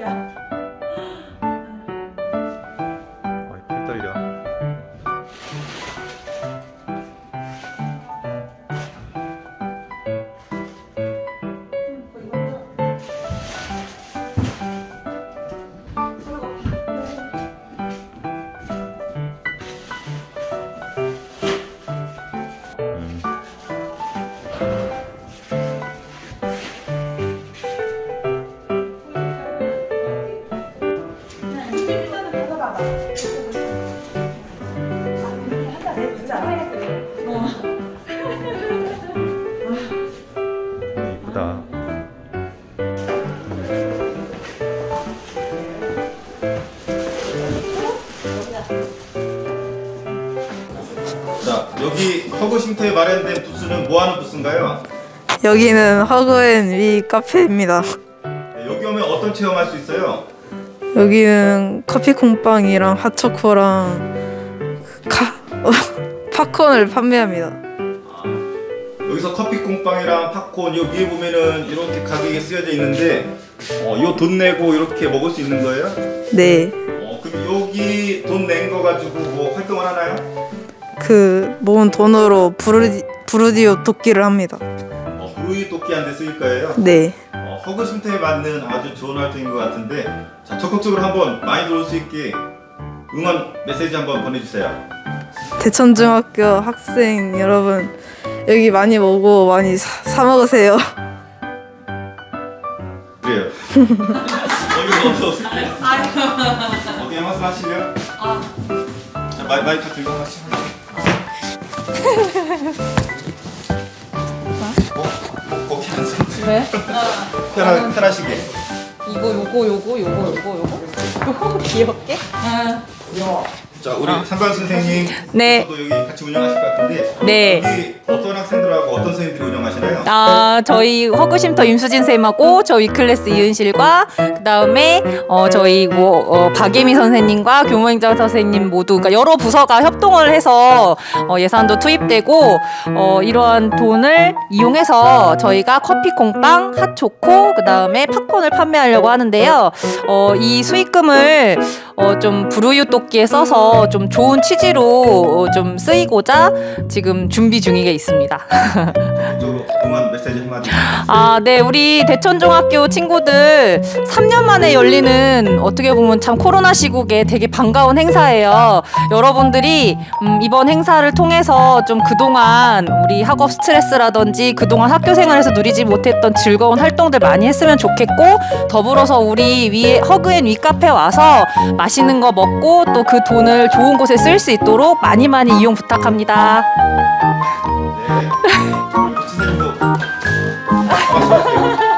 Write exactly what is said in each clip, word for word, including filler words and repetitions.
거야. 어이, 배 떨려. 이쁘다. 자, 여기 허그 쉼터에 마련된 부스는 뭐 하는 부스인가요? 여기는 허그앤위 카페입니다. 네, 여기 오면 어떤 체험할 수 있어요? 여기는 커피 콩빵이랑 핫초코랑 카 팝콘을 판매합니다. 여기서 커피 콩빵이랑 팝콘 요 위에 보면은 이렇게 가격이 쓰여져 있는데 어, 요 돈 내고 이렇게 먹을 수 있는 거예요? 네. 어, 그럼 여기 돈 낸 거 가지고 뭐 활동을 하나요? 그 모은 돈으로 부르디, 부르디오 돕기를 합니다. 어, 브루이 도끼한테 쓰일 거예요? 네. 어, 허그 쉼터에 맞는 아주 좋은 활동인 것 같은데 자, 적극적으로 한번 많이 들어올 수 있게 응원 메시지 한번 보내주세요. 대천중학교 학생 여러분 여기 많이 오고 많이 사, 사 먹으세요. 그래요. 얼굴 너무 어색해. 어떻게 말씀 하시면? 아. 자, 마이, 마이크 들고 하시면. 어? 거기 앉아. 왜? 편하, 편하시게. 이거 요거 요거 요거 요거 요거 요거 귀엽게? 아. 자, 우리 상관 선생님, 네. 저도 여기 같이 운영하실 것 같은데 네. 여기 어떤 학생들하고 어떤 선생님들이 운영하시나요? 아, 저희 허그쉼터 임수진 쌤하고 저 위클래스 이은실과 그 다음에 어, 저희 뭐 어, 박예미 선생님과 교무행정 선생님 모두 그러니까 여러 부서가 협동을 해서 어, 예산도 투입되고 어, 이러한 돈을 이용해서 저희가 커피 콩빵, 핫초코 그 다음에 팝콘을 판매하려고 하는데요. 어, 이 수익금을 어, 좀 부르유 도끼에 써서 좀 좋은 취지로 좀 쓰이고자 지금 준비 중에 있습니다. 이쪽으로 응원 메시지 한마디. 아, 네, 우리 대천중학교 친구들 삼 년 만에 열리는 어떻게 보면 참 코로나 시국에 되게 반가운 행사예요. 여러분들이 음, 이번 행사를 통해서 좀 그동안 우리 학업 스트레스라든지 그동안 학교 생활에서 누리지 못했던 즐거운 활동들 많이 했으면 좋겠고 더불어서 우리 위에 허그앤위 카페 와서 맛있는 거 먹고 또 그 돈을 좋은 곳에 쓸 수 있도록 많이 많이 이용 부탁합니다. 네. 선생님도 말씀하세요.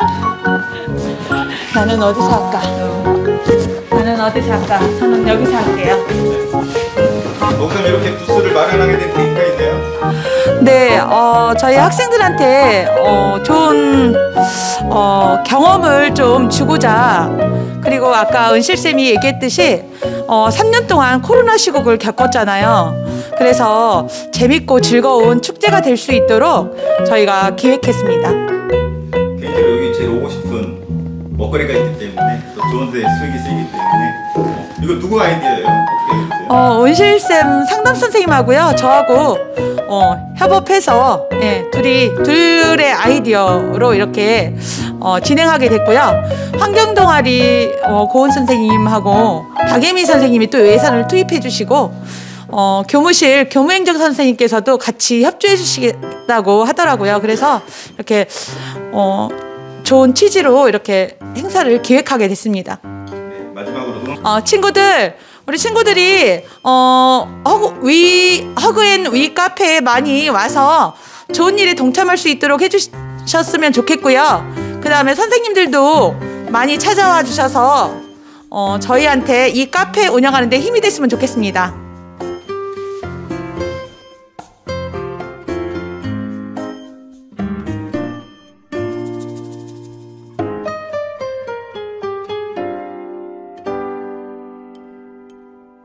나는 어디서 할까? 나는 어디서 할까? 저는 여기서 할게요. 여기서 이렇게 부스를 마련하게 된 계기가 있나요? 네, 어, 저희 학생들한테 어, 좋은 어, 경험을 좀 주고자 그리고 아까 은실쌤이 얘기했듯이 어, 삼 년 동안 코로나 시국을 겪었잖아요. 그래서 재밌고 즐거운 축제가 될 수 있도록 저희가 기획했습니다. 개인적으로 여기 제일 오고 싶은 먹거리가 있기 때문에 또 좋은 데 수익이 쓰이기 때문에 어, 이거 누구 아이디어예요? 어떻게 해주세요? 어, 은실쌤 상담 선생님하고요. 저하고 어, 협업해서 예, 둘이 둘의 아이디어로 이렇게 어, 진행하게 됐고요. 환경동아리 어, 고은 선생님하고 박예미 선생님이 또 예산을 투입해 주시고 어, 교무실 교무행정 선생님께서도 같이 협조해 주시겠다고 하더라고요. 그래서 이렇게 어, 좋은 취지로 이렇게 행사를 기획하게 됐습니다. 네, 마지막으로 응원. 어, 친구들 우리 친구들이 어, 허그, 위, 허그앤위 카페에 많이 와서 좋은 일에 동참할 수 있도록 해주셨으면 좋겠고요. 그 다음에 선생님들도 많이 찾아와 주셔서 어, 저희한테 이 카페 운영하는 데 힘이 됐으면 좋겠습니다.